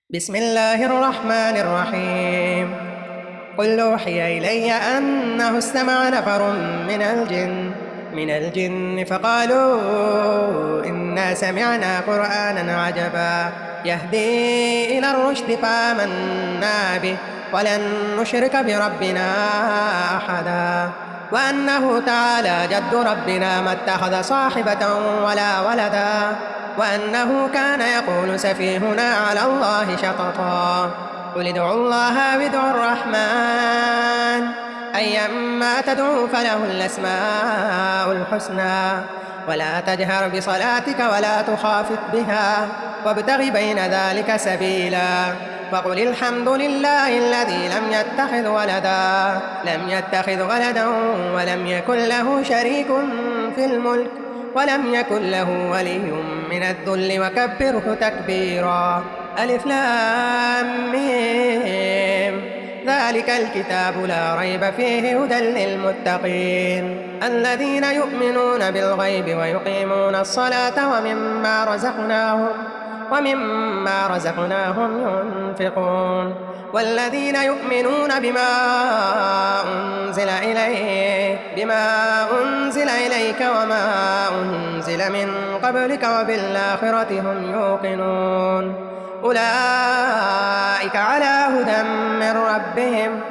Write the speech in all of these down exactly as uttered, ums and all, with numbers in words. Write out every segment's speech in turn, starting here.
بسم الله الرحمن الرحيم. قل أوحي إلي أنه استمع نفر من الجن من الجن فقالوا إنا سمعنا قرآنا عجبا يهدي إلى الرشد فآمنا به ولن نشرك بربنا أحدا وأنه تعالى جد ربنا ما اتخذ صاحبة ولا ولدا وأنه كان يقول سفيهنا على الله شططا قل ادعوا الله وادعوا الرحمن أيما تدعوا فله الأسماء الحسنى ولا تجهر بصلاتك ولا تخافت بها وابتغ بين ذلك سبيلا وقل الحمد لله الذي لم يتخذ ولدا لم يتخذ ولدا ولم يكن له شريك في الملك ولم يكن له ولي من الذل وكبره تكبيرا. ألف لام ميم ذلك الكتاب لا ريب فيه هدى للمتقين الذين يؤمنون بالغيب ويقيمون الصلاة ومما رزقناهم ومما رزقناهم ينفقون والذين يؤمنون بما أنزل إليك بما أنزل إليك وما أنزل من قبلك وبالآخرة هم يوقنون أولئك على هدى من ربهم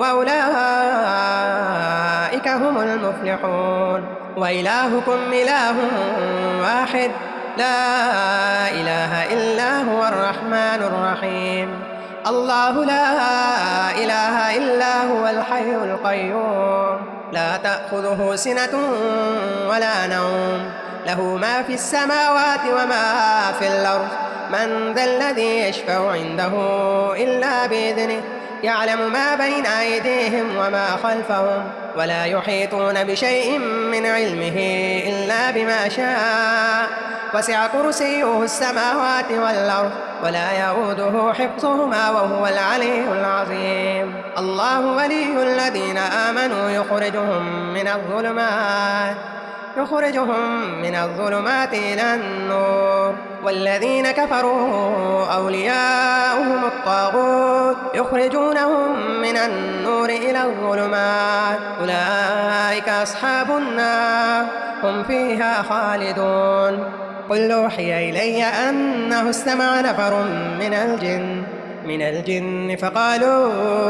وأولئك هم المفلحون. وإلهكم إله واحد لا إله إلا هو الرحمن الرحيم الله لا إله إلا هو الحي القيوم لا تأخذه سنة ولا نوم له ما في السماوات وما في الأرض من ذا الذي يشفع عنده إلا بإذنه يعلم ما بين أيديهم وما خلفهم ولا يحيطون بشيء من علمه إلا بما شاء وسع كرسيه السماوات والأرض ولا يؤوده حفظهما وهو العلي العظيم. الله ولي الذين آمنوا يخرجهم من الظلمات يخرجهم من الظلمات إلى النور والذين كفروا أولياؤهم الطاغوت يخرجونهم من النور إلى الظلمات أولئك أصحاب النار هم فيها خالدون. قل أوحي إلي أنه استمع نفر من الجن من الجن فقالوا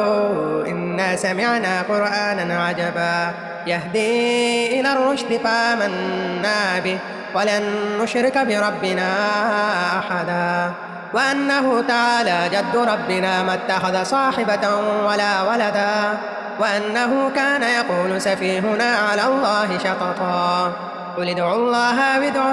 إنا سمعنا قرآنا عجبا يهدي إلى الرشد فآمنا به ولن نشرك بربنا أحدا وأنه تعالى جد ربنا ما اتخذ صاحبة ولا ولدا وأنه كان يقول سفيهنا على الله شططا قل ادعوا الله وادعوا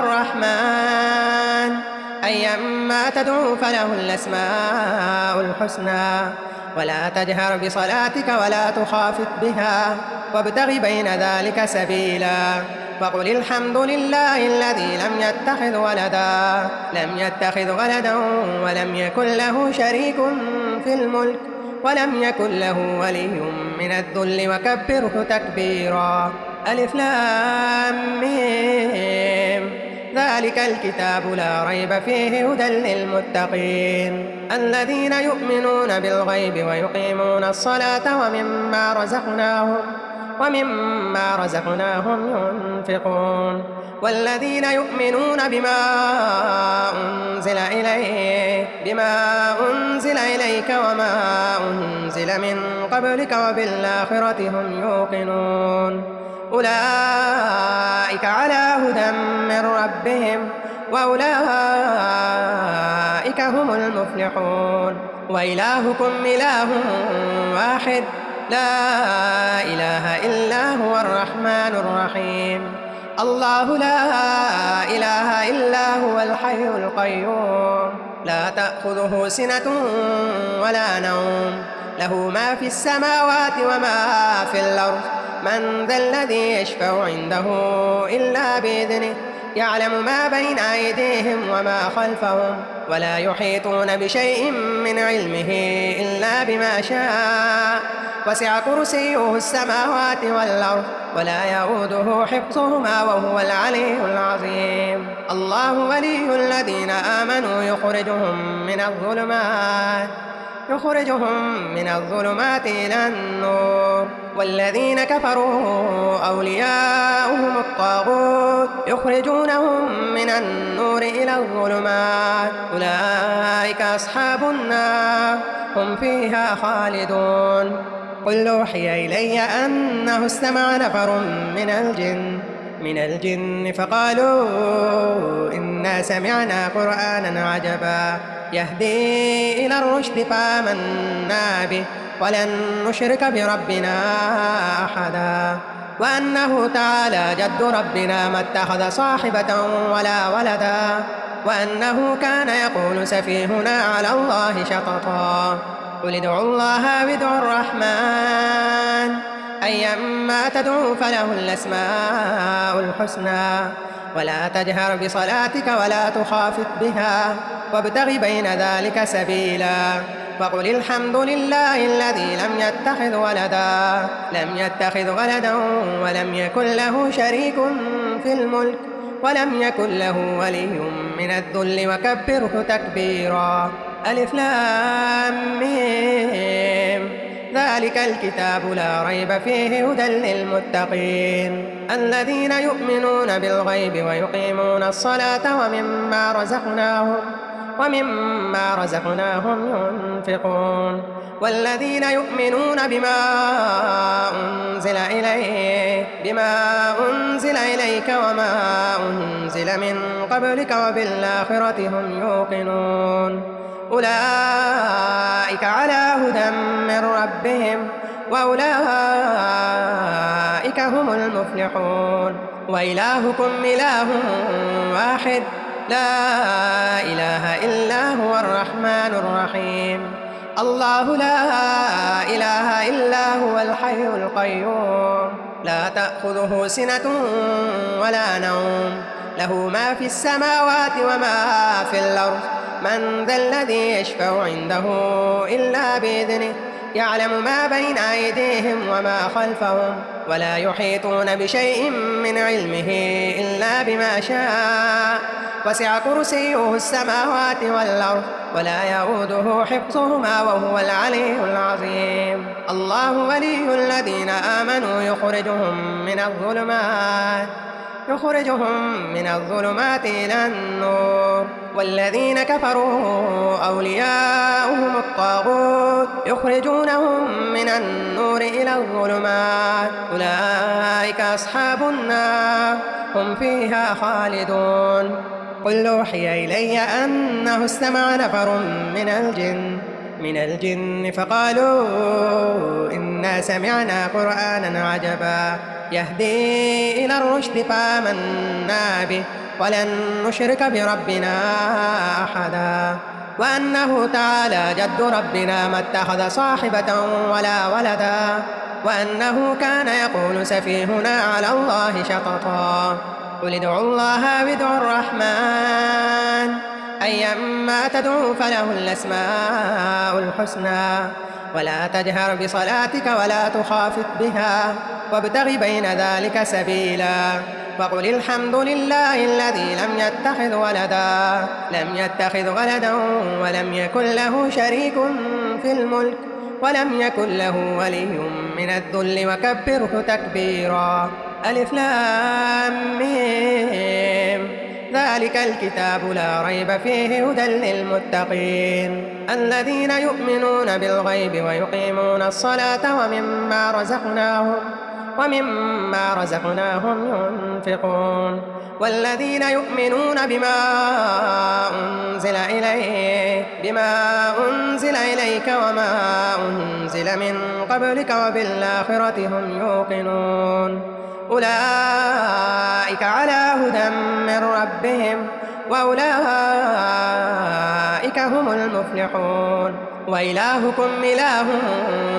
الرحمن أيما تدعوا فله الأسماء الحسنى ولا تجهر بصلاتك ولا تخافت بها وابتغ بين ذلك سبيلا وقل الحمد لله الذي لم يتخذ ولدا لم يتخذ ولدا ولم يكن له شريك في الملك ولم يكن له ولي من الذل وكبره تكبيرا. ألف لام ميم ذلك الكتاب لا ريب فيه هدى للمتقين الذين يؤمنون بالغيب ويقيمون الصلاة ومما رزقناهم ومما رزقناهم ينفقون والذين يؤمنون بما أنزل إليك بما أنزل إليك وما أنزل من قبلك وبالآخرة هم يوقنون أولئك على هدى من ربهم وأولئك هم المفلحون. وإلهكم إله واحد لا إله إلا هو الرحمن الرحيم الله لا إله إلا هو الحي القيوم لا تأخذه سنة ولا نوم له ما في السماوات وما في الأرض من ذا الذي يشفع عنده إلا بإذنه يعلم ما بين أيديهم وما خلفهم ولا يحيطون بشيء من علمه إلا بما شاء وسع كرسيه السماوات والأرض ولا يؤوده حفظهما وهو العلي العظيم. الله ولي الذين آمنوا يخرجهم من الظلمات يخرجهم من الظلمات إلى النور والذين كفروا أولياؤهم الطاغوت يخرجونهم من النور إلى الظلمات أولئك أصحاب النار هم فيها خالدون. قل أوحي إلي أنه استمع نفر من الجن من الجن فقالوا إنا سمعنا قرآنا عجبا يهدي إلى الرشد فآمنا به ولن نشرك بربنا أحدا وأنه تعالى جد ربنا ما اتخذ صاحبة ولا ولدا وأنه كان يقول سفيهنا على الله شططا. قل ادعوا الله وادعوا الرحمن أيما تدعوا فله الأسماء الحسنى ولا تجهر بصلاتك ولا تخافت بها وابتغ بين ذلك سبيلا وقل الحمد لله الذي لم يتخذ ولدا لم يتخذ ولدا ولم يكن له شريك في الملك ولم يكن له ولي من الذل وكبره تكبيرا. ألف لام ميم ذلك الكتاب لا ريب فيه هدى للمتقين الذين يؤمنون بالغيب ويقيمون الصلاة ومما رزقناهم ومما رزقناهم ينفقون والذين يؤمنون بما أنزل إليك بما أنزل إليك وما أنزل من قبلك وبالآخرة هم يوقنون أولئك على هدى من ربهم وأولئك هم المفلحون. وإلهكم إله واحد لا إله إلا هو الرحمن الرحيم. الله لا إله إلا هو الحي القيوم لا تأخذه سنة ولا نوم له ما في السماوات وما في الأرض من ذا الذي يشفع عنده إلا بإذنه يعلم ما بين أيديهم وما خلفهم ولا يحيطون بشيء من علمه إلا بما شاء وسع كرسيه السماوات والأرض ولا يؤوده حفظهما وهو العلي العظيم. الله ولي الذين آمنوا يخرجهم من الظلمات يخرجهم من الظلمات إلى النور والذين كفروا أولياؤهم الطاغوت يخرجونهم من النور إلى الظلمات أولئك أصحاب النار هم فيها خالدون. قل أوحي إلي أنه استمع نفر من الجن من الجن فقالوا إنا سمعنا قرآنا عجبا يهدي إلى الرشد فآمنا به ولن نشرك بربنا أحدا وأنه تعالى جد ربنا ما اتخذ صاحبة ولا ولدا وأنه كان يقول سفيهنا على الله شططا. قل ادعوا الله وادعوا الرحمن أيما تدعوا فله الأسماء الحسنى ولا تجهر بصلاتك ولا تخافت بها وابتغ بين ذلك سبيلا وقل الحمد لله الذي لم يتخذ ولدا لم يتخذ ولدا ولم يكن له شريك في الملك ولم يكن له ولي من الذل وكبره تكبيرا. ألف لام ميم ذلك الكتاب لا ريب فيه هدى للمتقين الذين يؤمنون بالغيب ويقيمون الصلاة ومما رزقناهم ومما رزقناهم ينفقون والذين يؤمنون بما أنزل إليك بما أنزل إليك وما أنزل من قبلك وبالآخرة هم يوقنون أولئك على هدى من ربهم وأولئك هم المفلحون. وإلهكم إله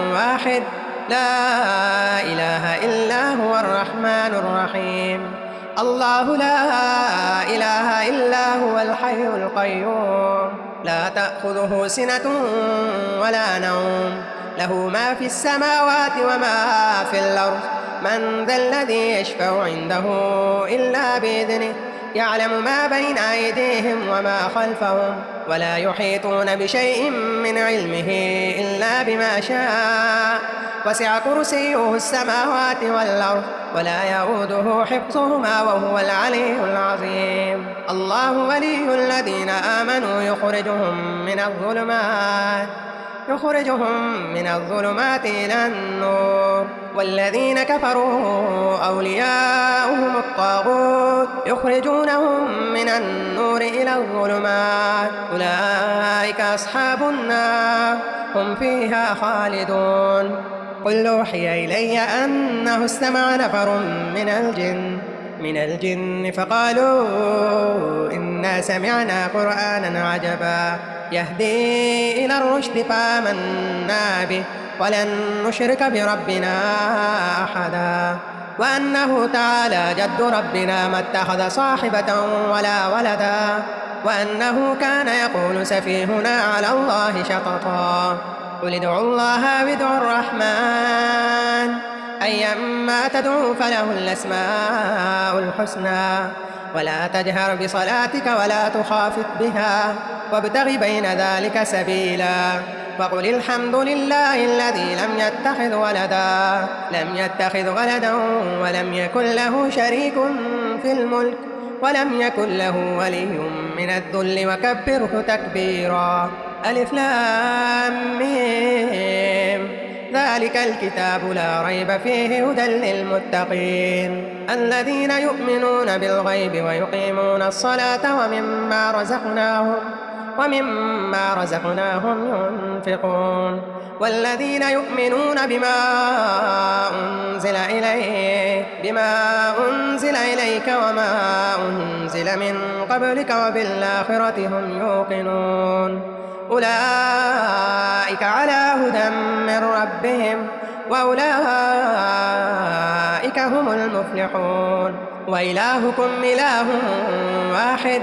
واحد لا إله إلا هو الرحمن الرحيم. الله لا إله إلا هو الحي القيوم لا تأخذه سنة ولا نوم له ما في السماوات وما في الأرض من ذا الذي يشفع عنده إلا بإذنه يعلم ما بين أيديهم وما خلفهم ولا يحيطون بشيء من علمه إلا بما شاء وسع كرسيه السماوات والأرض ولا يؤوده حفظهما وهو العلي العظيم الله ولي الذين آمنوا يخرجهم من الظلمات يخرجهم من الظلمات إلى النور والذين كفروا أولياؤهم الطاغوت يخرجونهم من النور إلى الظلمات أولئك أصحاب النار هم فيها خالدون قل أوحي إلي أنه استمع نفر من الجن من الجن فقالوا إنا سمعنا قرآنا عجبا يهدي إلى الرشد فآمنا به ولن نشرك بربنا أحدا وأنه تعالى جد ربنا ما اتخذ صاحبة ولا ولدا وأنه كان يقول سفيهنا على الله شططا قل ادعوا الله وادعوا الرحمن أيما تدعوا فله الأسماء الحسنى ولا تجهر بصلاتك ولا تخافت بها وابتغ بين ذلك سبيلا وقل الحمد لله الذي لم يتخذ ولدا لم يتخذ ولدا ولم يكن له شريك في الملك ولم يكن له ولي من الذل وكبره تكبيرا ألف لام ميم ذلك الكتاب لا ريب فيه هدى للمتقين الذين يؤمنون بالغيب ويقيمون الصلاة ومما رزقناهم ومما رزقناهم ينفقون والذين يؤمنون بما أنزل إليك بما أنزل إليك وما أنزل من قبلك وبالآخرة هم يوقنون أولئك على هدى من ربهم وأولئك هم المفلحون وإلهكم إله واحد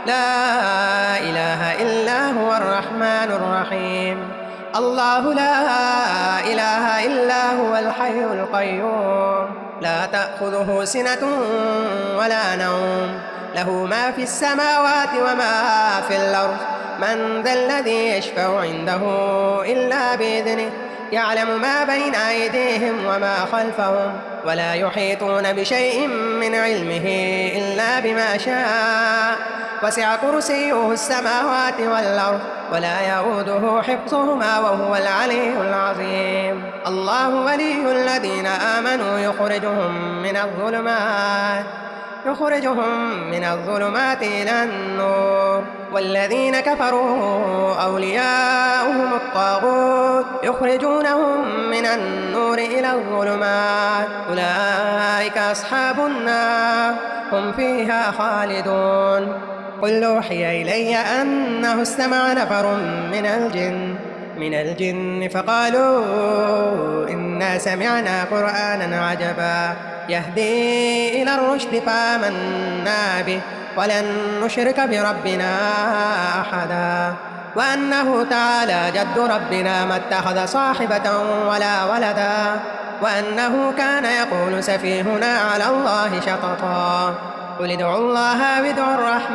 لا إله إلا هو الرحمن الرحيم الله لا إله إلا هو الحي القيوم لا تأخذه سنة ولا نوم له ما في السماوات وما في الأرض من ذا الذي يشفع عنده إلا بإذنه يعلم ما بين أيديهم وما خلفهم ولا يحيطون بشيء من علمه إلا بما شاء وسع كرسيه السماوات والأرض ولا يؤوده حفظهما وهو العلي العظيم الله ولي الذين آمنوا يخرجهم من الظلمات يخرجهم من الظلمات إلى النور والذين كفروا أولياؤهم الطاغوت يخرجونهم من النور إلى الظلمات أولئك أصحاب النار هم فيها خالدون قل أوحي إلي أنه استمع نفر من الجن من الجن فقالوا إنا سمعنا قرآنا عجبا يهدي إلى الرشد فآمنا به ولن نشرك بربنا أحدا وأنه تعالى جد ربنا ما اتخذ صاحبة ولا ولدا وأنه كان يقول سفيهنا على الله شططا قل ادعوا الله وادعوا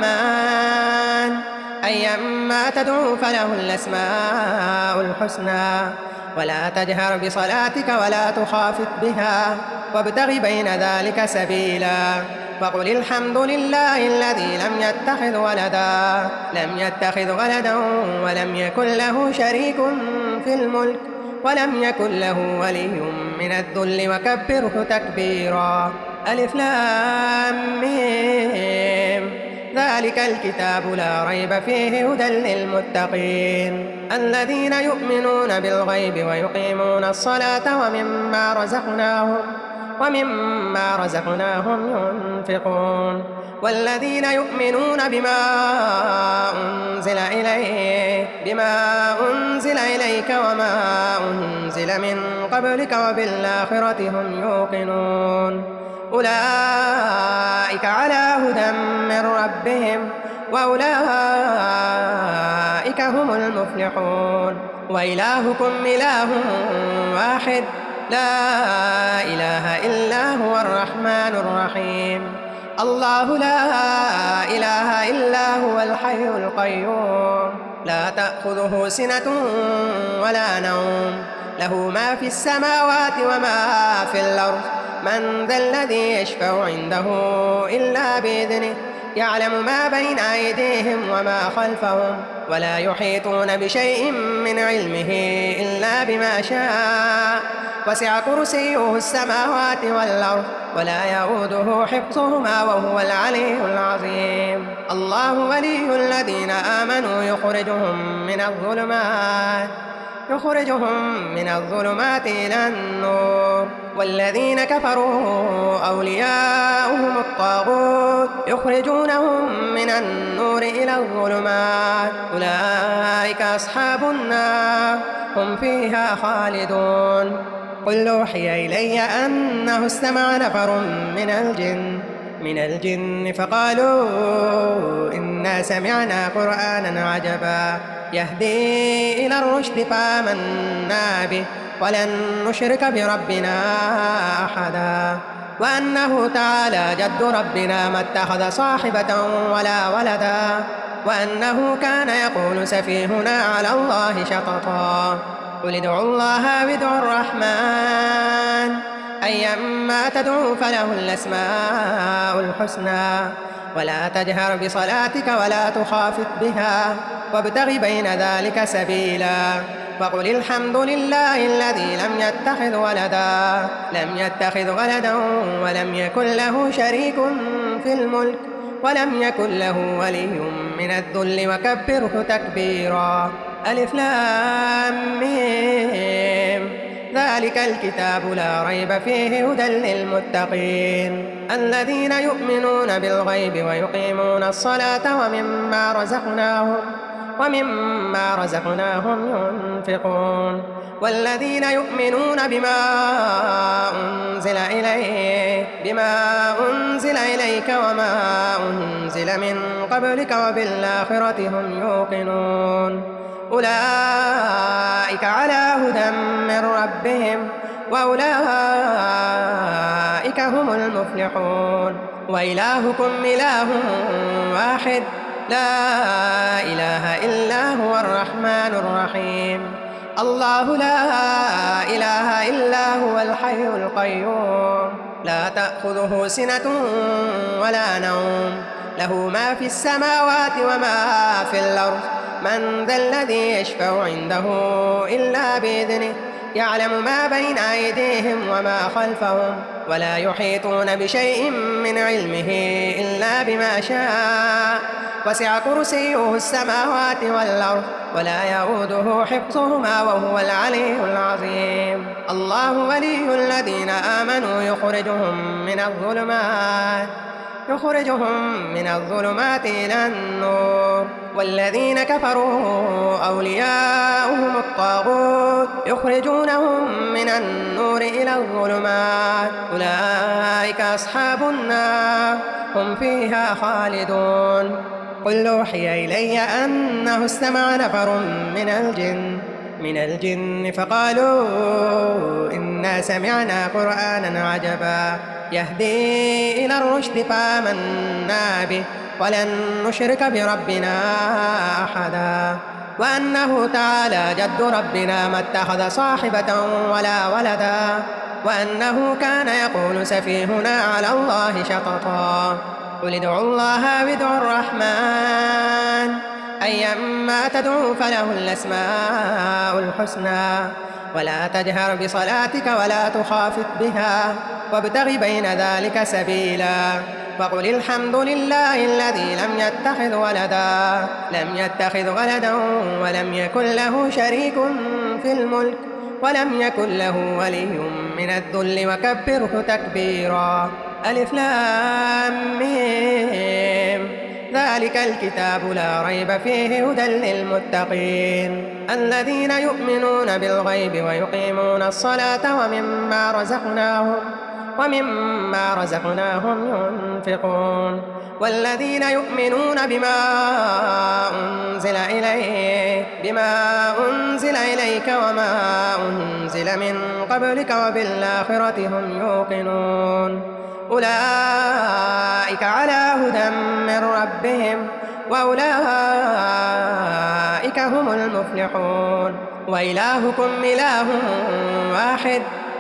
الرحمن أيما تدعوا فله الأسماء الحسنى ولا تجهر بصلاتك ولا تخافت بها وابتغ بين ذلك سبيلا وقل الحمد لله الذي لم يتخذ ولدا لم يتخذ ولدا ولم يكن له شريك في الملك ولم يكن له ولي من الذل وكبره تكبيرا ألف لام ميم ذلك الكتاب لا ريب فيه هدى للمتقين الذين يؤمنون بالغيب ويقيمون الصلاة ومما رزقناهم ومما رزقناهم ينفقون والذين يؤمنون بما أنزل إليك بما أنزل إليك وما أنزل من قبلك وبالآخرة هم يوقنون أولئك على هدى من ربهم وأولئك هم المفلحون وإلهكم إله واحد لا إله إلا هو الرحمن الرحيم الله لا إله إلا هو الحي القيوم لا تأخذه سنة ولا نوم له ما في السماوات وما في الأرض من ذا الذي يشفع عنده إلا بإذنه يعلم ما بين أيديهم وما خلفهم ولا يحيطون بشيء من علمه إلا بما شاء وسع كرسيه السماوات والأرض ولا يؤوده حفظهما وهو العلي العظيم الله ولي الذين آمنوا يخرجهم من الظلمات يخرجهم من الظلمات إلى النور والذين كفروا أولياؤهم الطاغوت يخرجونهم من النور إلى الظلمات أولئك أصحاب النار هم فيها خالدون قل أوحي إلي أنه استمع نفر من الجن من الجن فقالوا إنا سمعنا قرآنا عجبا يهدي إلى الرشد فآمنا به ولن نشرك بربنا أحدا وأنه تعالى جد ربنا ما اتخذ صاحبة ولا ولدا وأنه كان يقول سفيهنا على الله شططا قل ادعوا الله وادعوا الرحمن أيما تدعوا فله الأسماء الحسنى ولا تجهر بصلاتك ولا تخافت بها وابتغ بين ذلك سبيلا وقل الحمد لله الذي لم يتخذ ولدا لم يتخذ ولدا ولم يكن له شريك في الملك ولم يكن له ولي من الذل وكبره تكبيرا ألف لام ميم ذلك الكتاب لا ريب فيه هدى للمتقين الذين يؤمنون بالغيب ويقيمون الصلاة ومما رزقناهم ومما رزقناهم ينفقون والذين يؤمنون بما أنزل إليك بما أنزل إليك وما أنزل من قبلك وبالآخرة هم يوقنون أولئك على هدى من ربهم وأولئك هم المفلحون وإلهكم إله واحد لا إله إلا هو الرحمن الرحيم الله لا إله إلا هو الحي القيوم لا تأخذه سنة ولا نوم له ما في السماوات وما في الأرض من ذا الذي يشفع عنده إلا بإذنه يعلم ما بين أيديهم وما خلفهم ولا يحيطون بشيء من علمه إلا بما شاء وسع كرسيه السماوات والأرض ولا يؤوده حفظهما وهو العلي العظيم الله ولي الذين آمنوا يخرجهم من الظلمات يخرجهم من الظلمات إلى النور والذين كفروا أولياؤهم الطاغوت يخرجونهم من النور إلى الظلمات أولئك أصحاب النار هم فيها خالدون قل أوحي إلي أنه استمع نفر من الجن من الجن فقالوا إنا سمعنا قرآنا عجبا يهدي إلى الرشد فآمنا به ولن نشرك بربنا أحدا وأنه تعالى جد ربنا ما اتخذ صاحبة ولا ولدا وأنه كان يقول سفيهنا على الله شططا قل ادعوا الله وادعوا الرحمن أيما تدعوا فله الأسماء الحسنى ولا تجهر بصلاتك ولا تخافت بها وابتغ بين ذلك سبيلا وقل الحمد لله الذي لم يتخذ ولدا لم يتخذ ولدا ولم يكن له شريك في الملك ولم يكن له ولي من الذل وكبره تكبيرا ألف لام ميم ذلك الكتاب لا ريب فيه هدى للمتقين الذين يؤمنون بالغيب ويقيمون الصلاة ومما رزقناهم ومما رزقناهم ينفقون والذين يؤمنون بما أنزل إليك بما أنزل إليك وما أنزل من قبلك وبالآخرة هم يوقنون أولئك على هدى من ربهم وأولئك هم المفلحون وإلهكم إله واحد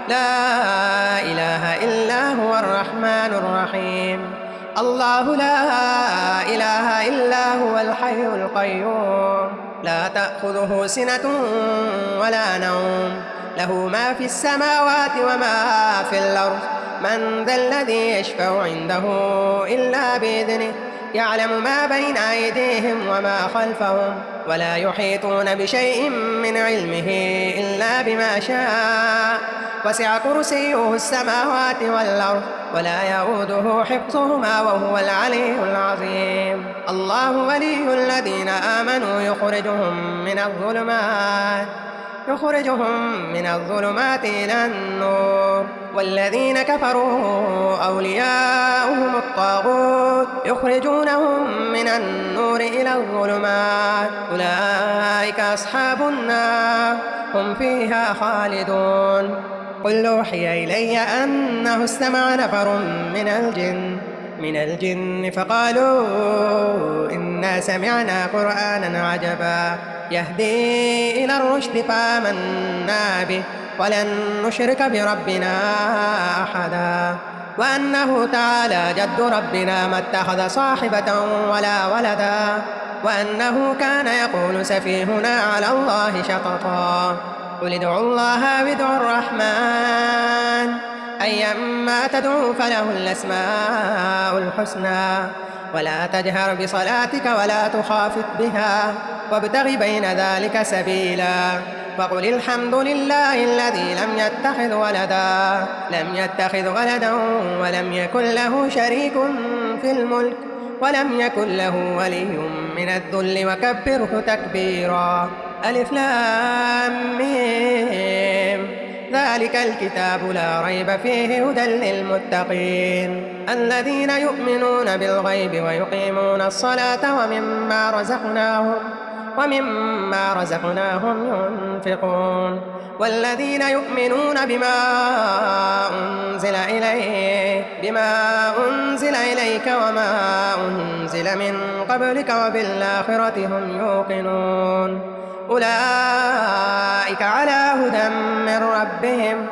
لا إله إلا هو الرحمن الرحيم الله لا إله إلا هو الحي القيوم لا تأخذه سنة ولا نوم له ما في السماوات وما في الأرض من ذا الذي يشفع عنده إلا بإذنه يعلم ما بين أيديهم وما خلفهم ولا يحيطون بشيء من علمه إلا بما شاء وسع كرسيه السماوات والأرض ولا يؤوده حفظهما وهو العلي العظيم الله ولي الذين آمنوا يخرجهم من الظلمات يخرجهم من الظلمات إلى النور والذين كفروا أولياؤهم الطاغوت يخرجونهم من النور إلى الظلمات أولئك أصحاب النار هم فيها خالدون قل أوحي إلي أنه استمع نفر من الجن من الجن فقالوا إنا سمعنا قرآنا عجبا يهدي إلى الرشد فآمنا به ولن نشرك بربنا أحدا وأنه تعالى جد ربنا ما اتخذ صاحبة ولا ولدا وأنه كان يقول سفيهنا على الله شططا قل ادعوا الله وادعوا الرحمن أيما تدعوا فله الأسماء الحسنى ولا تجهر بصلاتك ولا تخافت بها وابتغ بين ذلك سبيلا وقل الحمد لله الذي لم يتخذ ولدا لم يتخذ ولدا ولم يكن له شريك في الملك ولم يكن له ولي من الذل وكبره تكبيرا ألف لام ميم ذلك الكتاب لا ريب فيه هدى للمتقين الذين يؤمنون بالغيب ويقيمون الصلاة ومما رزقناهم ومما رزقناهم ينفقون والذين يؤمنون بما أنزل إليك بما أنزل إليك وما أنزل من قبلك وبالآخرة هم يوقنون أولئك على هدى من ربهم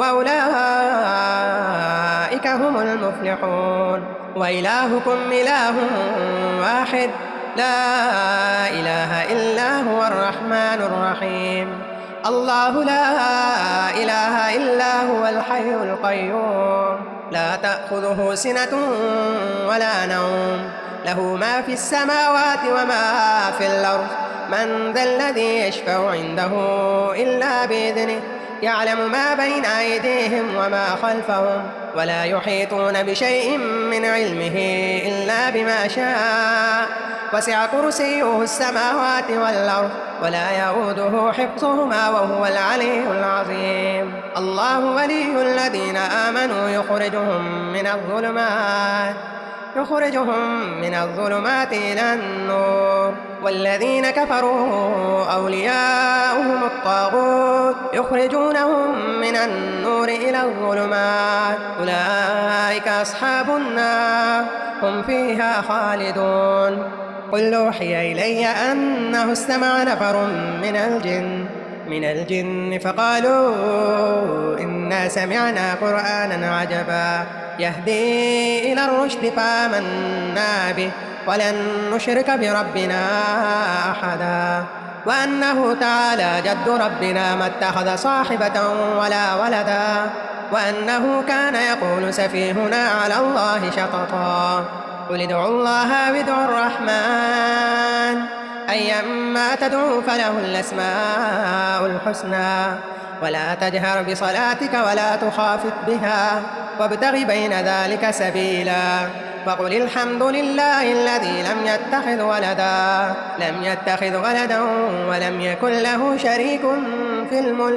وأولئك هم المفلحون وإلهكم إله واحد لا إله إلا هو الرحمن الرحيم الله لا إله إلا هو الحي القيوم لا تأخذه سنة ولا نوم له ما في السماوات وما في الأرض من ذا الذي يشفع عنده إلا بإذنه يعلم ما بين أيديهم وما خلفهم ولا يحيطون بشيء من علمه إلا بما شاء وسع كرسيه السماوات والأرض ولا يؤوده حفظهما وهو العلي العظيم الله ولي الذين آمنوا يخرجهم من الظلمات يخرجهم من الظلمات إلى النور والذين كفروا أولياؤهم الطاغوت يخرجونهم من النور إلى الظلمات أولئك أصحاب النار هم فيها خالدون قل أوحي إلي أنه استمع نفر من الجن من الجن فقالوا إنا سمعنا قرآنا عجبا يهدي إلى الرشد فآمنا به ولن نشرك بربنا أحدا وأنه تعالى جد ربنا ما اتخذ صاحبة ولا ولدا وأنه كان يقول سفيهنا على الله شططا قل ادعوا الله وادعوا الرحمن أيما تدعوا فله الأسماء الحسنى ولا تجهر بصلاتك ولا تخافت بها وابتغ بين ذلك سبيلا وقل الحمد لله الذي لم يتخذ ولدا لم يتخذ ولدا ولم يكن له شريك في الملك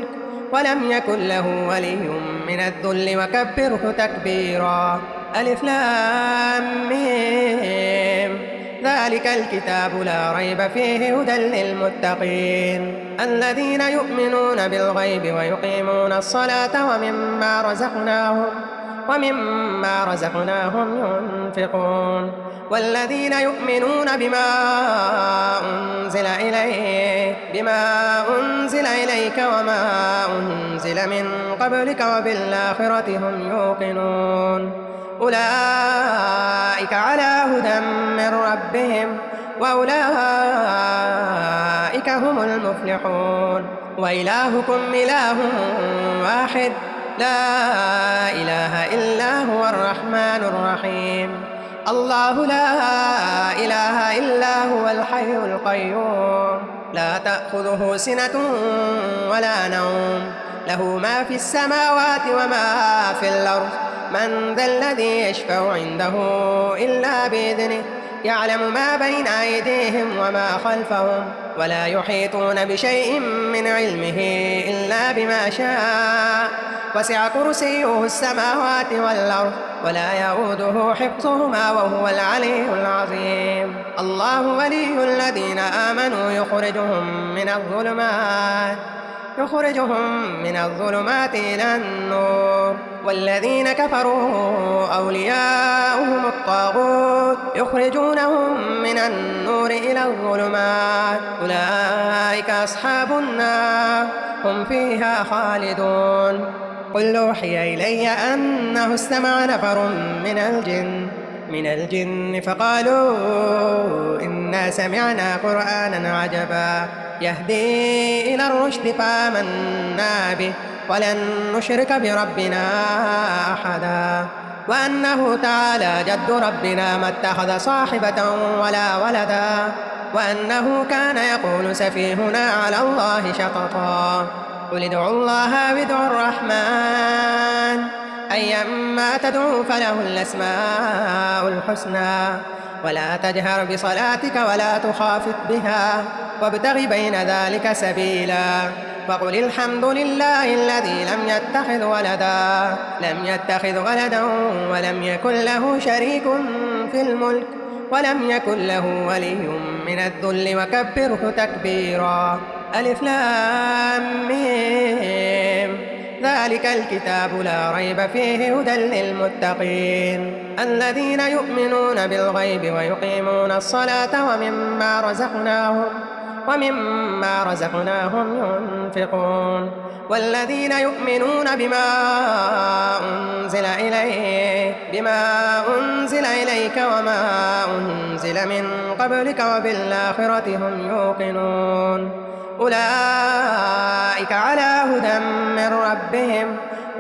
ولم يكن له ولي من الذل وكبره تكبيرا. ألف لام ميم ذلك الكتاب لا ريب فيه هدى للمتقين الذين يؤمنون بالغيب ويقيمون الصلاة ومما رزقناهم ومما رزقناهم ينفقون والذين يؤمنون بما أنزل إليك بما أنزل إليك وما أنزل من قبلك وبالآخرة هم يوقنون أولئك على هدى من ربهم وأولئك هم المفلحون. وإلهكم إله واحد لا إله إلا هو الرحمن الرحيم الله لا إله إلا هو الحي القيوم لا تأخذه سنة ولا نوم له ما في السماوات وما في الأرض من ذا الذي يشفع عنده إلا بإذنه يعلم ما بين أيديهم وما خلفهم ولا يحيطون بشيء من علمه إلا بما شاء وسع كرسيه السماوات والأرض ولا يؤوده حفظهما وهو العلي العظيم. الله ولي الذين آمنوا يخرجهم من الظلمات يخرجهم من الظلمات إلى النور والذين كفروا أولياؤهم الطاغوت يخرجونهم من النور إلى الظلمات أولئك أصحاب النار هم فيها خالدون. قل أوحي إلي أنه استمع نفر من الجن من الجن فقالوا إنا سمعنا قرآنا عجبا يهدي إلى الرشد فآمنا به ولن نشرك بربنا أحدا وأنه تعالى جد ربنا ما اتخذ صاحبة ولا ولدا وأنه كان يقول سفيهنا على الله شططا. قل ادعوا الله وادعوا الرحمن أيما تدعوا فله الأسماء الحسنى ولا تجهر بصلاتك ولا تخافت بها وابتغ بين ذلك سبيلا وقل الحمد لله الذي لم يتخذ ولدا لم يتخذ ولدا ولم يكن له شريك في الملك ولم يكن له ولي من الذل وكبره تكبيرا. ألف لام ميم ذلك الكتاب لا ريب فيه هدى للمتقين الذين يؤمنون بالغيب ويقيمون الصلاة ومما رزقناهم ومما رزقناهم ينفقون والذين يؤمنون بما أنزل إليك بما أنزل إليك وما أنزل من قبلك وبالآخرة هم يوقنون أولئك على هدى من ربهم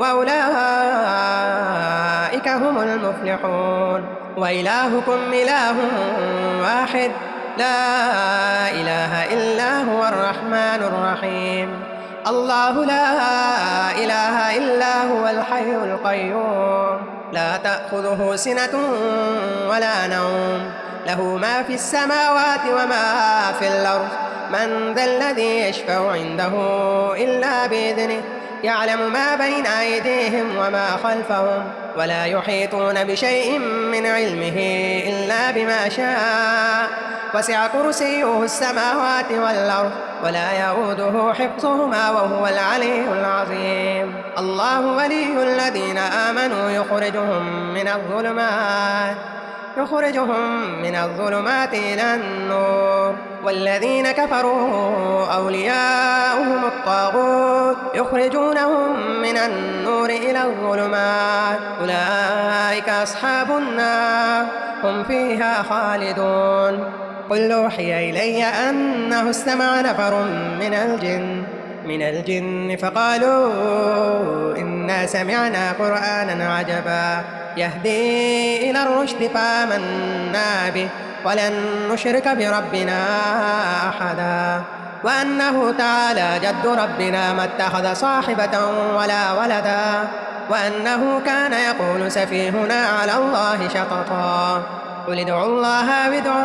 وأولئك هم المفلحون. وإلهكم إله واحد لا إله إلا هو الرحمن الرحيم الله لا إله إلا هو الحي القيوم لا تأخذه سنة ولا نوم له ما في السماوات وما في الأرض من ذا الذي يشفع عنده إلا بإذنه يعلم ما بين أيديهم وما خلفهم ولا يحيطون بشيء من علمه إلا بما شاء وسع كرسيه السماوات والأرض ولا يؤوده حفظهما وهو العلي العظيم. الله ولي الذين آمنوا يخرجهم من الظلمات يخرجهم من الظلمات إلى النور والذين كفروا أولياؤهم الطاغوت يخرجونهم من النور إلى الظلمات أولئك أصحاب النار هم فيها خالدون. قل أوحي إلي أنه استمع نفر من الجن من الجن فقالوا إنا سمعنا قرآنا عجبا يهدي إلى الرشد فآمنا به ولن نشرك بربنا أحدا وأنه تعالى جد ربنا ما اتخذ صاحبة ولا ولدا وأنه كان يقول سفيهنا على الله شططا. قل ادعوا الله وادعوا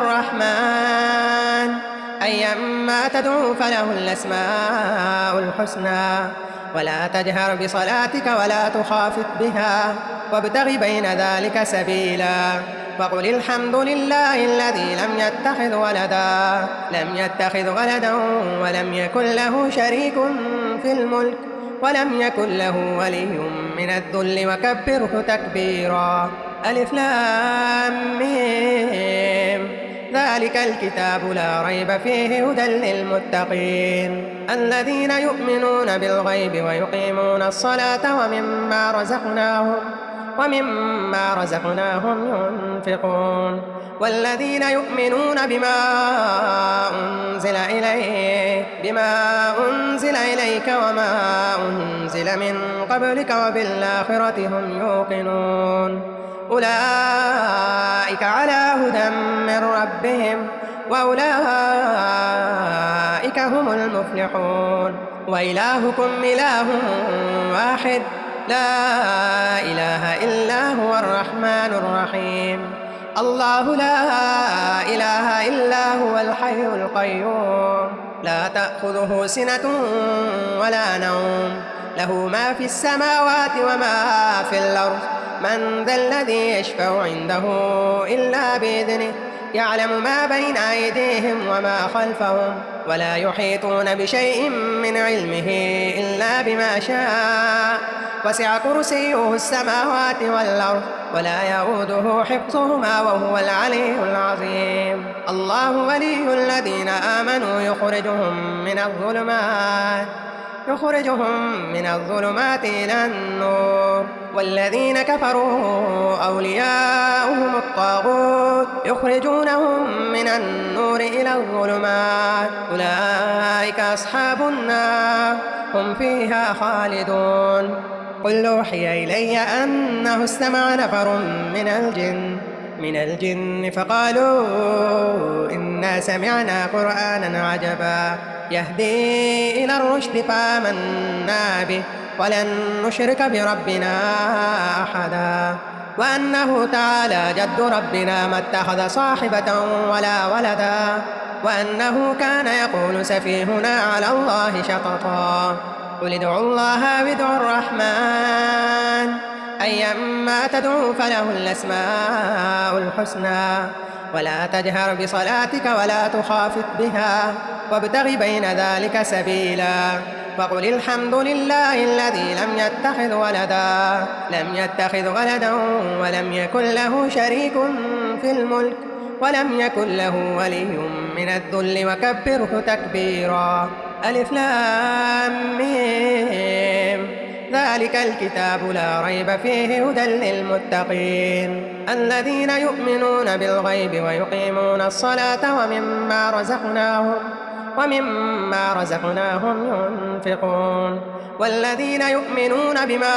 الرحمن أيما تدعوا فله الأسماء الحسنى ولا تجهر بصلاتك ولا تخافت بها وابتغ بين ذلك سبيلا وقل الحمد لله الذي لم يتخذ ولدا لم يتخذ ولدا ولم يكن له شريك في الملك ولم يكن له ولي من الذل وكبره تكبيرا. ألف لام ميم ذلك الكتاب لا ريب فيه هدى للمتقين الذين يؤمنون بالغيب ويقيمون الصلاة ومما رزقناهم ومما رزقناهم ينفقون والذين يؤمنون بما أنزل إليك بما أنزل إليك وما أنزل من قبلك وبالآخرة هم يوقنون أولئك على هدى من ربهم وأولئك هم المفلحون. وإلهكم إله واحد لا إله إلا هو الرحمن الرحيم الله لا إله إلا هو الحي القيوم لا تأخذه سنة ولا نوم له ما في السماوات وما في الأرض من ذا الذي يشفع عنده إلا بإذنه يعلم ما بين أيديهم وما خلفهم ولا يحيطون بشيء من علمه إلا بما شاء وسع كرسيه السماوات والأرض ولا يؤوده حفظهما وهو العلي العظيم. الله ولي الذين آمنوا يخرجهم من الظلمات يخرجهم من الظلمات إلى النور والذين كفروا أولياؤهم الطاغوت يخرجونهم من النور إلى الظلمات أولئك أصحاب النار هم فيها خالدون. قل أوحي إلي أنه استمع نفر من الجن من الجن فقالوا إنا سمعنا قرآنا عجبا يهدي إلى الرشد فآمنا به ولن نشرك بربنا أحدا وأنه تعالى جد ربنا ما اتخذ صاحبة ولا ولدا وأنه كان يقول سفيهنا على الله شططا. قل ادعوا الله وادعوا الرحمن أيما تدعوا فله الأسماء الحسنى ولا تجهر بصلاتك ولا تخافت بها وابتغ بين ذلك سبيلا وقل الحمد لله الذي لم يتخذ ولدا لم يتخذ ولدا ولم يكن له شريك في الملك ولم يكن له ولي من الذل وكبره تكبيرا. ألف لام ميم ذلك الكتاب لا ريب فيه هدى للمتقين الذين يؤمنون بالغيب ويقيمون الصلاة ومما رزقناهم ومما رزقناهم ينفقون والذين يؤمنون بما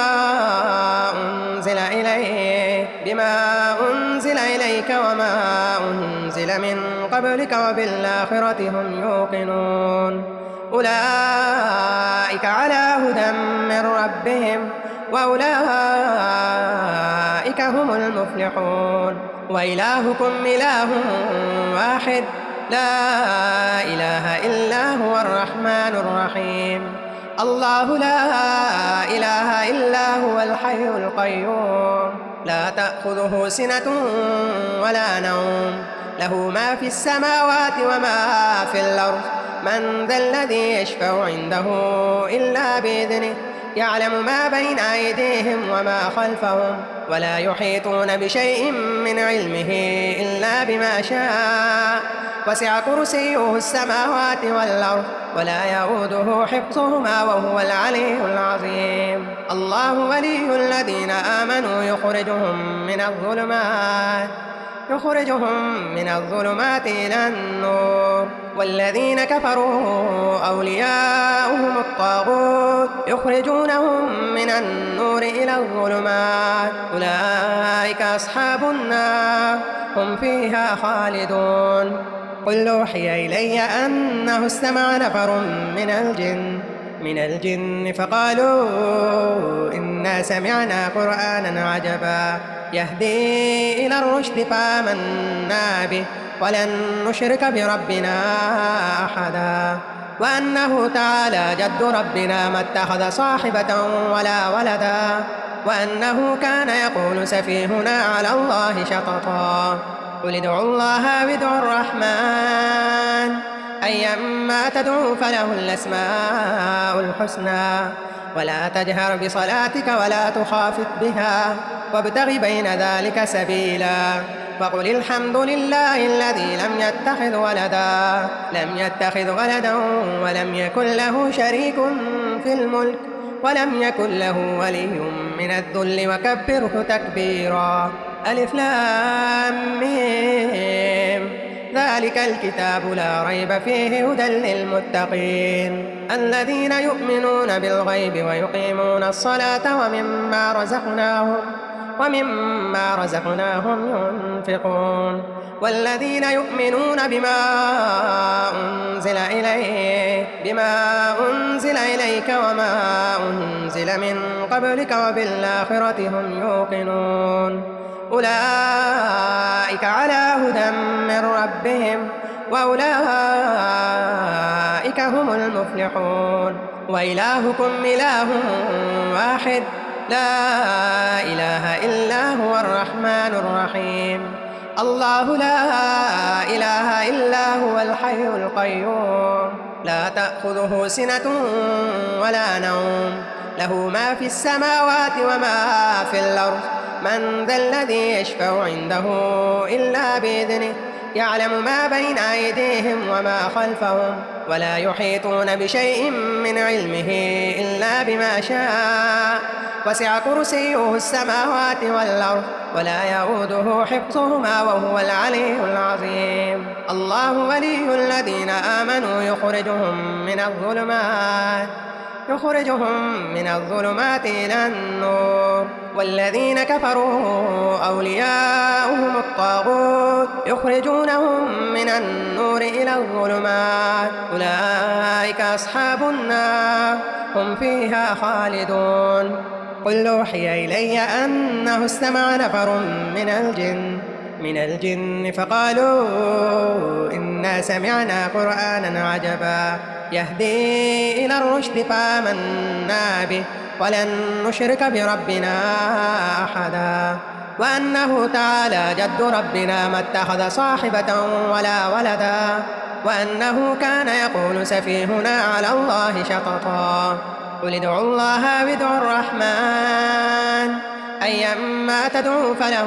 أنزل إليك بما أنزل إليك وما أنزل من قبلك وبالآخرة هم يوقنون أولئك على هدى من ربهم وأولئك هم المفلحون. وإلهكم إله واحد لا إله إلا هو الرحمن الرحيم الله لا إله إلا هو الحي القيوم لا تأخذه سنة ولا نوم له ما في السماوات وما في الأرض من ذا الذي يشفع عنده إلا بإذنه يعلم ما بين أيديهم وما خلفهم ولا يحيطون بشيء من علمه إلا بما شاء وسع كرسيه السماوات والأرض ولا يؤوده حفظهما وهو العلي العظيم. الله ولي الذين آمنوا يخرجهم من الظلمات يخرجهم من الظلمات إلى النور والذين كفروا أولياؤهم الطاغوت يخرجونهم من النور إلى الظلمات أولئك أصحاب النار هم فيها خالدون. قل أوحي إلي أنه استمع نفر من الجن من الجن فقالوا إنا سمعنا قرآنا عجبا يهدي إلى الرشد فآمنا به ولن نشرك بربنا أحدا وأنه تعالى جد ربنا ما اتخذ صاحبة ولا ولدا وأنه كان يقول سفيهنا على الله شططا قل ادعوا الله أو ادعوا الرحمن أيما تدعوا فله الأسماء الحسنى ولا تجهر بصلاتك ولا تخافت بها وابتغ بين ذلك سبيلا وقل الحمد لله الذي لم يتخذ ولدا لم يتخذ ولدا ولم يكن له شريك في الملك ولم يكن له ولي من الذل وكبره تكبيرا. ألف لام ميم ذلك الكتاب لا ريب فيه هدى للمتقين الذين يؤمنون بالغيب ويقيمون الصلاة ومما رزقناهم ومما رزقناهم ينفقون والذين يؤمنون بما أنزل إليك بما أنزل إليك وما أنزل من قبلك وبالآخرة هم يوقنون أولئك على هدى من ربهم وأولئك هم المفلحون. وإلهكم إله واحد لا إله إلا هو الرحمن الرحيم الله لا إله إلا هو الحي القيوم لا تأخذه سنة ولا نوم له ما في السماوات وما في الأرض من ذا الذي يشفع عنده إلا بإذنه يعلم ما بين أيديهم وما خلفهم ولا يحيطون بشيء من علمه إلا بما شاء وسع كرسيه السماوات والأرض ولا يؤوده حفظهما وهو العلي العظيم. الله ولي الذين آمنوا يخرجهم من الظلمات يخرجهم من الظلمات إلى النور والذين كفروا أولياؤهم الطاغوت يخرجونهم من النور إلى الظلمات أولئك أصحاب النار هم فيها خالدون. قل أوحي إلي أنه استمع نفر من الجن من الجن فقالوا إنا سمعنا قرآنا عجبا يهدي إلى الرشد فآمنا به ولن نشرك بربنا أحدا وأنه تعالى جد ربنا ما اتخذ صاحبة ولا ولدا وأنه كان يقول سفيهنا على الله شططا قل ادعوا الله أو ادعوا الرحمن أيما تدعوا فله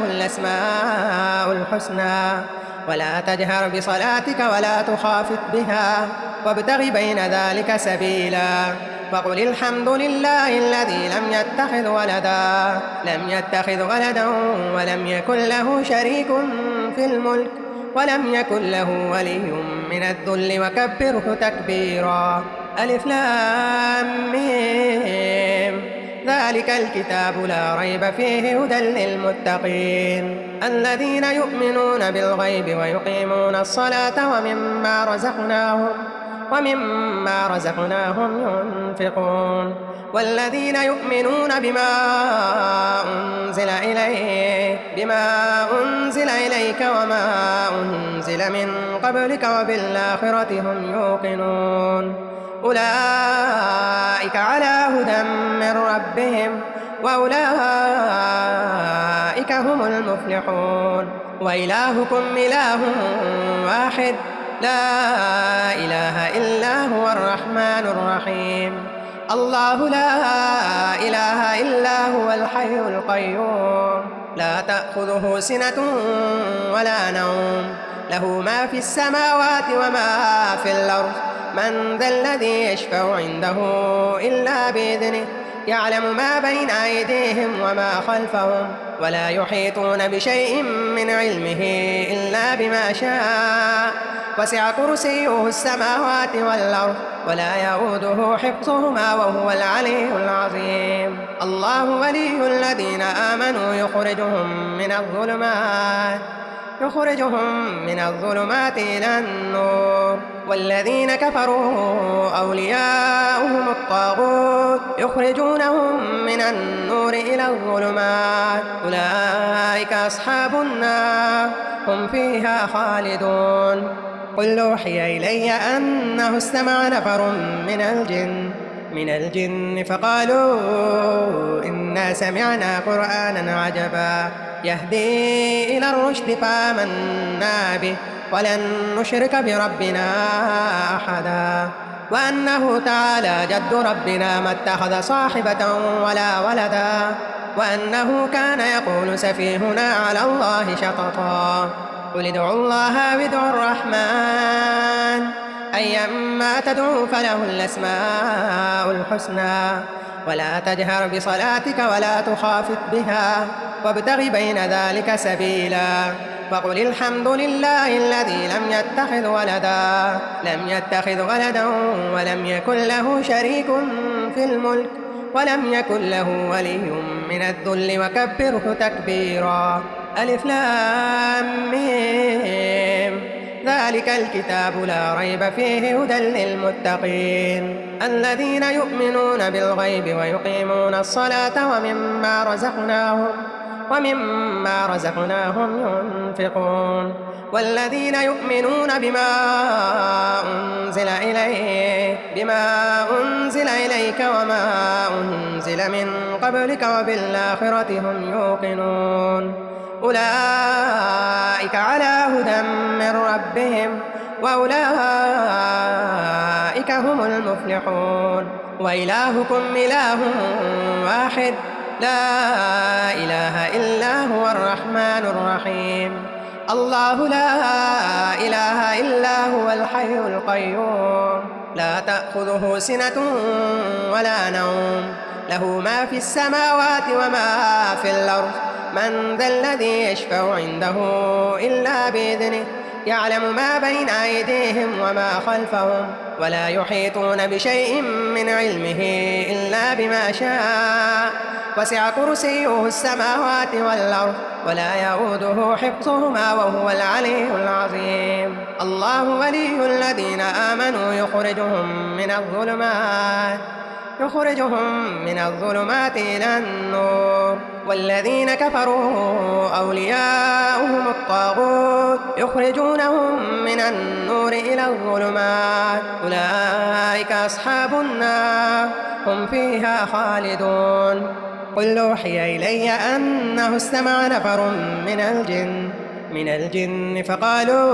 الأسماء الحسنى ولا تجهر بصلاتك ولا تخافت بها وابتغ بين ذلك سبيلا وقل الحمد لله الذي لم يتخذ ولدا لم يتخذ ولدا ولم يكن له شريك في الملك ولم يكن له ولي من الذل وكبره تكبيرا. ألف لام ميم ذلك الكتاب لا ريب فيه هدى للمتقين الذين يؤمنون بالغيب ويقيمون الصلاة ومما رزقناهم ومما رزقناهم ينفقون والذين يؤمنون بما أنزل إليك بما أنزل إليك وما أنزل من قبلك وبالآخرة هم يوقنون أولئك على هدى من ربهم وأولئك هم المفلحون. وإلهكم إله واحد لا إله إلا هو الرحمن الرحيم الله لا إله إلا هو الحي القيوم لا تأخذه سنة ولا نوم له ما في السماوات وما في الأرض من ذا الذي يشفع عنده إلا بإذنه يعلم ما بين أيديهم وما خلفهم ولا يحيطون بشيء من علمه إلا بما شاء وسع كرسيه السماوات والأرض ولا يؤوده حفظهما وهو العلي العظيم. الله ولي الذين آمنوا يخرجهم من الظلمات يخرجهم من الظلمات إلى النور والذين كفروا أولياؤهم الطاغوت يخرجونهم من النور إلى الظلمات أولئك أصحاب النار هم فيها خالدون. قل أوحي إلي أنه استمع نفر من الجن من الجن فقالوا إنا سمعنا قرآنا عجبا يهدي إلى الرشد فآمنا به ولن نشرك بربنا أحدا وأنه تعالى جد ربنا ما اتخذ صاحبة ولا ولدا وأنه كان يقول سفيهنا على الله شططا قل ادعوا الله وادعوا الرحمن أيما تدعوا فله الأسماء الحسنى ولا تجهر بصلاتك ولا تخافت بها وابتغ بين ذلك سبيلا وقل الحمد لله الذي لم يتخذ ولدا لم يتخذ ولدا ولم يكن له شريك في الملك ولم يكن له ولي من الذل وكبره تكبيرا ألف لام ميم ذلك الكتاب لا ريب فيه هدى للمتقين الذين يؤمنون بالغيب ويقيمون الصلاة ومما رزقناهم ومما رزقناهم ينفقون والذين يؤمنون بما أنزل إليك بما أنزل إليك وما أنزل من قبلك وبالآخرة هم يوقنون أولئك على هدى من ربهم وأولئك هم المفلحون وإلهكم إله واحد لا إله إلا هو الرحمن الرحيم الله لا إله إلا هو الحي القيوم لا تأخذه سنة ولا نوم له ما في السماوات وما في الأرض من ذا الذي يشفع عنده إلا بإذنه يعلم ما بين أيديهم وما خلفهم ولا يحيطون بشيء من علمه إلا بما شاء وسع كرسيه السماوات والأرض ولا يؤوده حفظهما وهو العلي العظيم الله ولي الذين آمنوا يخرجهم من الظلمات يخرجهم من الظلمات إلى النور والذين كفروا أولياؤهم الطاغوت يخرجونهم من النور إلى الظلمات أولئك أصحاب النار هم فيها خالدون قل أوحي إلي أنه استمع نفر من الجن من الجن فقالوا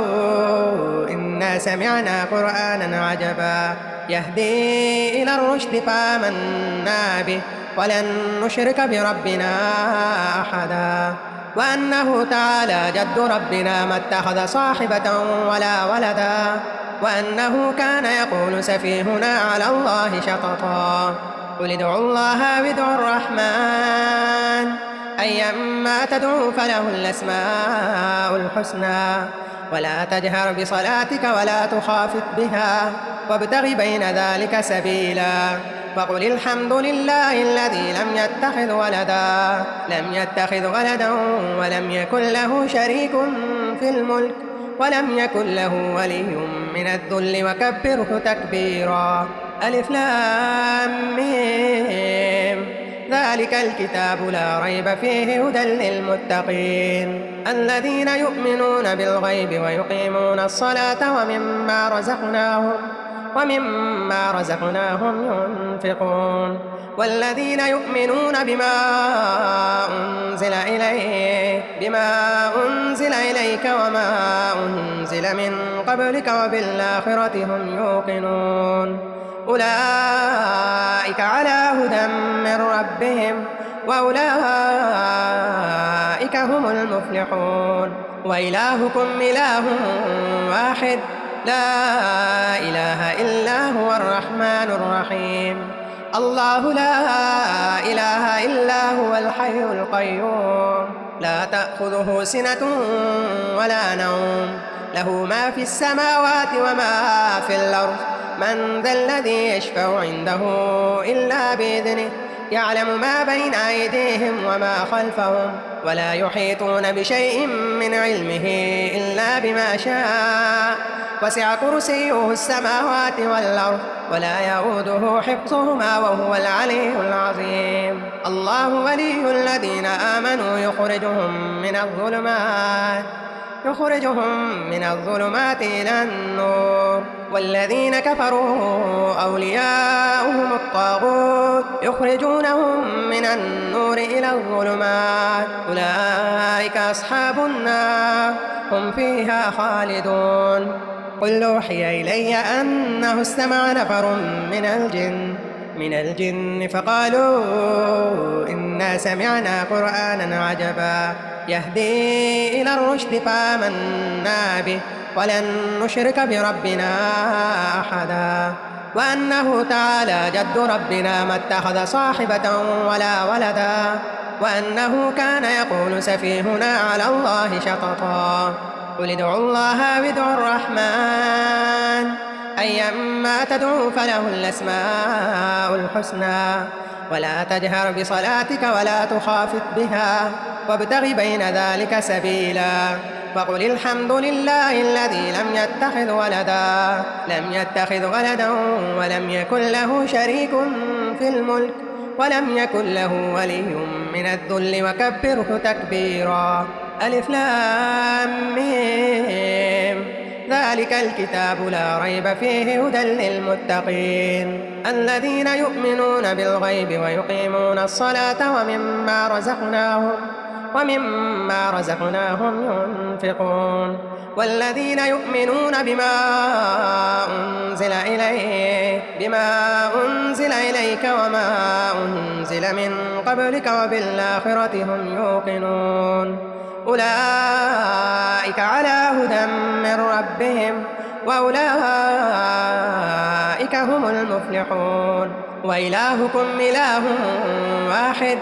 إنا سمعنا قرآنا عجبا يهدي إلى الرشد فآمنا به ولن نشرك بربنا أحدا وأنه تعالى جد ربنا ما اتخذ صاحبة ولا ولدا وأنه كان يقول سفيهنا على الله شططا قل ادعوا الله وادعوا الرحمن أيما تدعوا فله الأسماء الحسنى ولا تجهر بصلاتك ولا تخافت بها وابتغ بين ذلك سبيلا وقل الحمد لله الذي لم يتخذ ولدا لم يتخذ ولدا ولم يكن له شريك في الملك ولم يكن له ولي من الذل وكبره تكبيرا ألف لام ميم ذلك الكتاب لا ريب فيه هدى للمتقين الذين يؤمنون بالغيب ويقيمون الصلاة ومما رزقناهم ومما رزقناهم ينفقون والذين يؤمنون بما أنزل إليك بما أنزل إليك وما أنزل من قبلك وبالآخرة هم يوقنون أولئك على هدى من ربهم وأولئك هم المفلحون وإلهكم إله واحد لا إله إلا هو الرحمن الرحيم الله لا إله إلا هو الحي القيوم لا تأخذه سنة ولا نوم له ما في السماوات وما في الأرض من ذا الذي يشفع عنده إلا بإذنه يعلم ما بين أيديهم وما خلفهم ولا يحيطون بشيء من علمه إلا بما شاء وسع كرسيه السماوات والأرض ولا يؤوده حفظهما وهو العلي العظيم الله ولي الذين آمنوا يخرجهم من الظلمات يخرجهم من الظلمات إلى النور والذين كفروا أولياؤهم الطاغوت يخرجونهم من النور إلى الظلمات أولئك أصحاب النار هم فيها خالدون. قل أوحي إلي أنه استمع نفر من الجن من الجن فقالوا إنا سمعنا قرآنا عجبا يهدي إلى الرشد فآمنا به ولن نشرك بربنا أحدا وأنه تعالى جد ربنا ما اتخذ صاحبة ولا ولدا وأنه كان يقول سفيهنا على الله شططا قل ادعوا الله وادعوا الرحمن أيما تدعوا فله الأسماء الحسنى ولا تجهر بصلاتك ولا تخافت بها وابتغ بين ذلك سبيلا وقل الحمد لله الذي لم يتخذ ولدا لم يتخذ ولدا ولم يكن له شريك في الملك ولم يكن له ولي من الذل وكبره تكبيرا. ألف لام ميم ذلك الكتاب لا ريب فيه هدى للمتقين الذين يؤمنون بالغيب ويقيمون الصلاة ومما رزقناهم ومما رزقناهم ينفقون والذين يؤمنون بما أنزل إليك بما أنزل إليك وما أنزل من قبلك وبالآخرة هم يوقنون أولئك على هدى من ربهم وأولئك هم المفلحون. وإلهكم إله واحد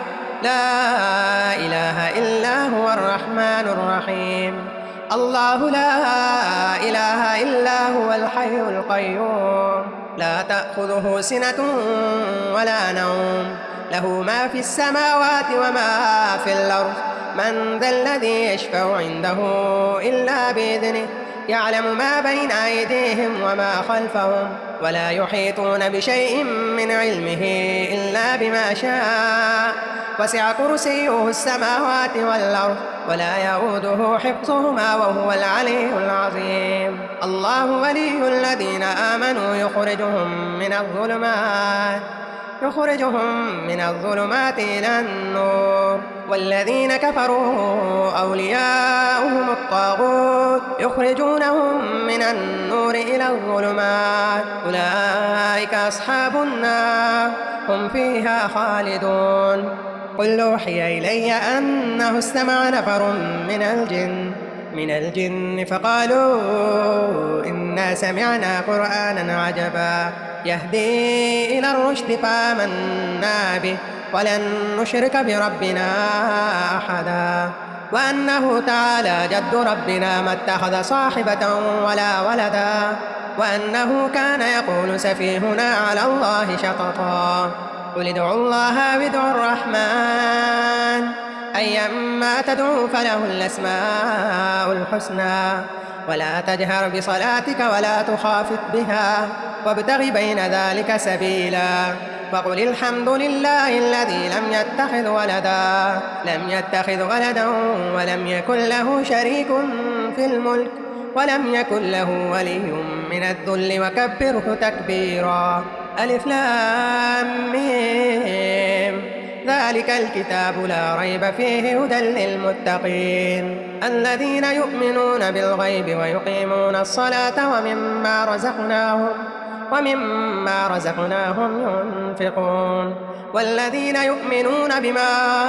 لا إله إلا هو الرحمن الرحيم الله لا إله إلا هو الحي القيوم لا تأخذه سنة ولا نوم له ما في السماوات وما في الأرض من ذا الذي يشفع عنده إلا بإذنه يعلم ما بين أيديهم وما خلفهم ولا يحيطون بشيء من علمه إلا بما شاء وسع كرسيه السماوات والأرض ولا يؤوده حفظهما وهو العلي العظيم. الله ولي الذين آمنوا يخرجهم من الظلمات يخرجهم من الظلمات إلى النور والذين كفروا أولياؤهم الطاغوت يخرجونهم من النور إلى الظلمات أولئك أصحاب النار هم فيها خالدون. قل أوحي إلي أنه استمع نفر من الجن من الجن فقالوا إنا سمعنا قرآنا عجبا يهدي إلى الرشد فآمنا به ولن نشرك بربنا أحدا وأنه تعالى جد ربنا ما اتخذ صاحبة ولا ولدا وأنه كان يقول سفيهنا على الله شططا قل ادعوا الله وادعوا الرحمن أيما تدعوا فله الأسماء الحسنى ولا تجهر بصلاتك ولا تخافت بها وابتغ بين ذلك سبيلا وقل الحمد لله الذي لم يتخذ ولدا لم يتخذ ولدا ولم يكن له شريك في الملك ولم يكن له ولي من الذل وكبره تكبيرا. ألف لام ميم ذلك الكتاب لا ريب فيه هدى للمتقين الذين يؤمنون بالغيب ويقيمون الصلاة ومما رزقناهم ومما رزقناهم ينفقون والذين يؤمنون بما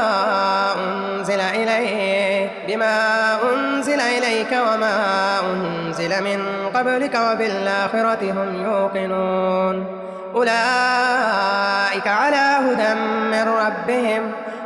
أنزل إليك بما أنزل إليك وما أنزل من قبلك وبالآخرة هم يوقنون أولئك على هدى من ربهم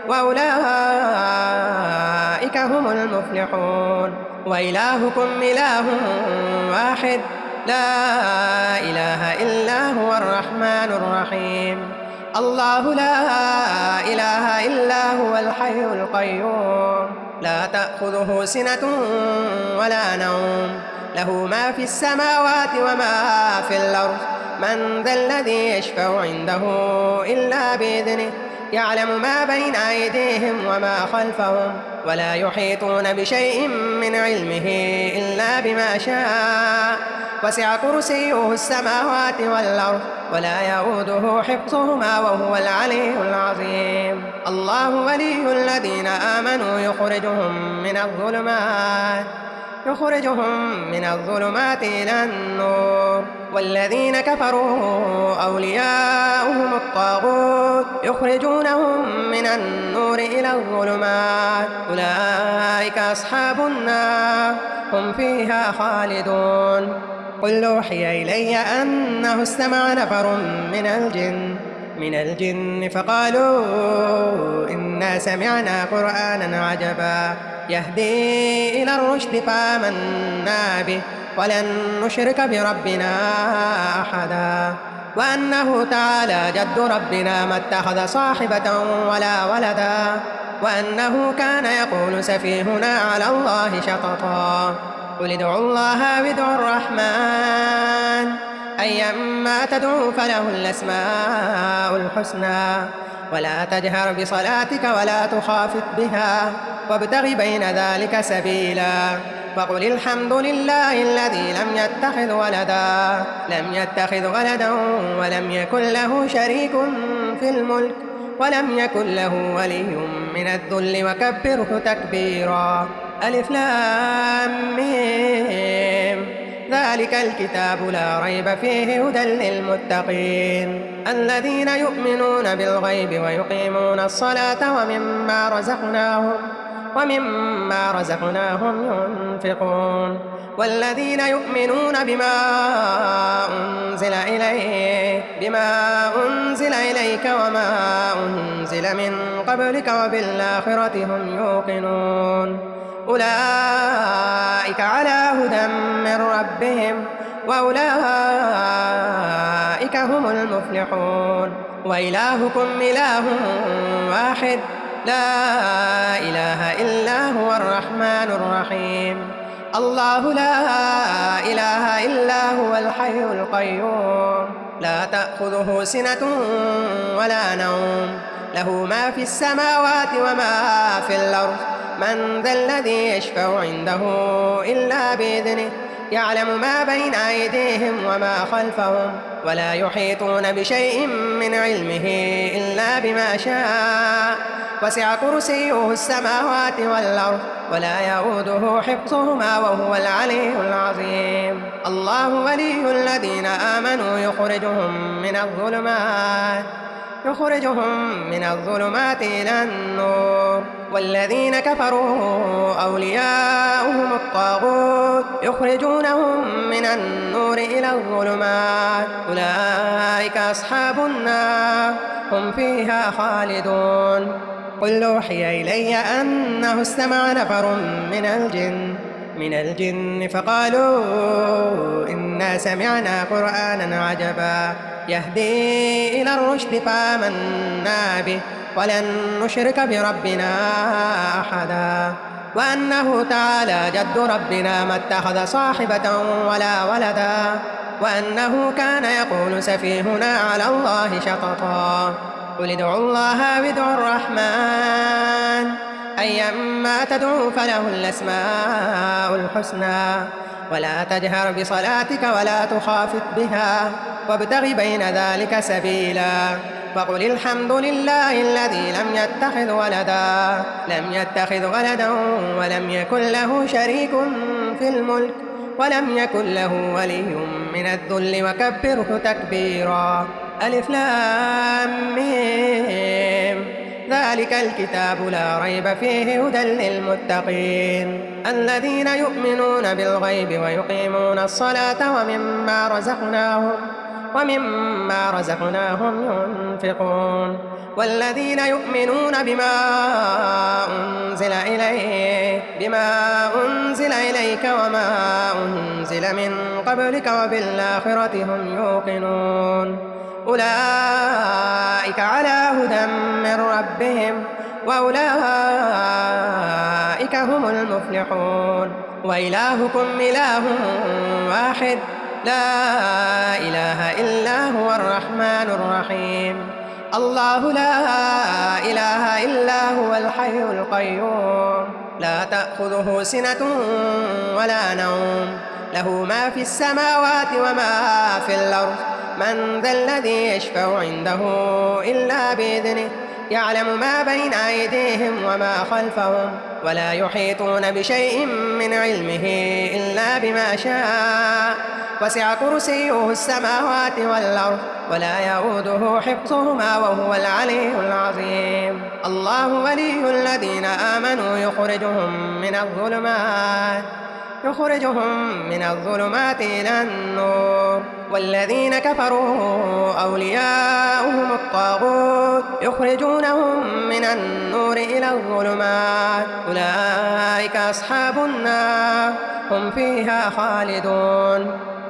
وأولئك هم المفلحون. وإلهكم إله واحد لا إله إلا هو الرحمن الرحيم الله لا إله إلا هو الحي القيوم لا تأخذه سنة ولا نوم له ما في السماوات وما في الأرض من ذا الذي يشفع عنده إلا بإذنه يعلم ما بين أيديهم وما خلفهم ولا يحيطون بشيء من علمه إلا بما شاء وسع كرسيه السماوات والأرض ولا يؤوده حفظهما وهو العلي العظيم. الله ولي الذين آمنوا يخرجهم من الظلمات يخرجهم من الظلمات إلى النور والذين كفروا أولياؤهم الطاغوت يخرجونهم من النور إلى الظلمات أولئك أصحاب النار هم فيها خالدون. قل أوحي إلي أنه استمع نفر من الجن من الجن فقالوا إنا سمعنا قرآنا عجبا يهدي إلى الرشد فآمنا به ولن نشرك بربنا أحدا وأنه تعالى جد ربنا ما اتخذ صاحبة ولا ولدا وأنه كان يقول سفيهنا على الله شططا. قل ادعوا الله وادعوا الرحمن أيما تدعوا فله الأسماء الحسنى ولا تجهر بصلاتك ولا تخافت بها وابتغ بين ذلك سبيلا. وقل الحمد لله الذي لم يتخذ ولدا لم يتخذ ولدا ولم يكن له شريك في الملك ولم يكن له ولي من الذل وكبره تكبيرا. ألف لام ميم ذلك الكتاب لا ريب فيه هدى للمتقين الذين يؤمنون بالغيب ويقيمون الصلاة ومما رزقناهم ومما رزقناهم ينفقون والذين يؤمنون بما أنزل إليك بما أنزل إليك وما أنزل من قبلك وبالآخرة هم يوقنون أولئك على هدى من ربهم وأولئك هم المفلحون. وإلهكم إله واحد لا إله إلا هو الرحمن الرحيم. الله لا إله إلا هو الحي القيوم لا تأخذه سنة ولا نوم له ما في السماوات وما في الأرض من ذا الذي يشفع عنده إلا بإذنه يعلم ما بين أيديهم وما خلفهم ولا يحيطون بشيء من علمه إلا بما شاء وسع كرسيه السماوات والأرض ولا يؤوده حفظهما وهو العلي العظيم. الله ولي الذين آمنوا يخرجهم من الظلمات يخرجهم من الظلمات إلى النور والذين كفروا أولياؤهم الطاغوت يخرجونهم من النور إلى الظلمات أولئك أصحاب النار هم فيها خالدون. قل أوحي إلي أنه استمع نفر من الجن من الجن فقالوا إنا سمعنا قرآنا عجبا يهدي إلى الرشد فآمنا به ولن نشرك بربنا أحدا وأنه تعالى جد ربنا ما اتخذ صاحبة ولا ولدا وأنه كان يقول سفيهنا على الله شططا. قل ادعوا الله وادعوا الرحمن أيما تدعوا فله الأسماء الحسنى ولا تجهر بصلاتك ولا تخافت بها وابتغ بين ذلك سبيلا. وقل الحمد لله الذي لم يتخذ ولدا لم يتخذ ولدا ولم يكن له شريك في الملك ولم يكن له ولي من الذل وكبره تكبيرا. ألف لام ميم ذلك الكتاب لا ريب فيه هدى للمتقين الذين يؤمنون بالغيب ويقيمون الصلاة ومما رزقناهم ومما رزقناهم ينفقون والذين يؤمنون بما أنزل إليك بما أنزل إليك وما أنزل من قبلك وبالآخرة هم يوقنون أولئك على هدى من ربهم وأولئك هم المفلحون. وإلهكم إله واحد لا إله إلا هو الرحمن الرحيم. الله لا إله إلا هو الحي القيوم لا تأخذه سنة ولا نوم له ما في السماوات وما في الأرض من ذا الذي يشفع عنده إلا بإذنه يعلم ما بين أيديهم وما خلفهم ولا يحيطون بشيء من علمه إلا بما شاء وسع كرسيه السماوات والأرض ولا يؤوده حفظهما وهو العلي العظيم الله ولي الذين آمنوا يخرجهم من الظلمات يخرجهم من الظلمات إلى النور والذين كفروا أولياؤهم الطاغوت يخرجونهم من النور إلى الظلمات أولئك أصحاب النار هم فيها خالدون